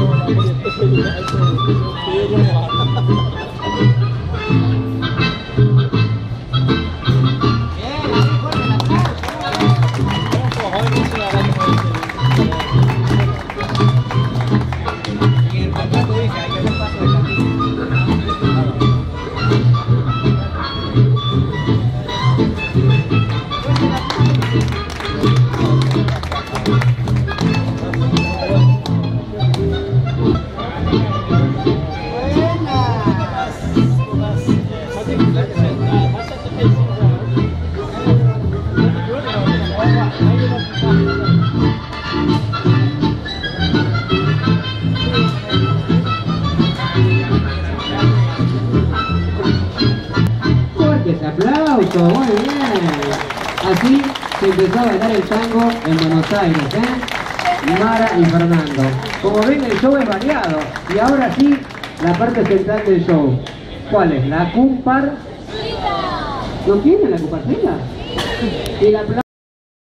Fuertes aplausos, muy bien. Así se empezó a bailar el tango en Buenos Aires, Mara y Fernando. Como ven, el show es variado. Y ahora sí, la parte central del show. ¿Cuál es? La cumparcita. ¿No tiene la cumparcita? Y la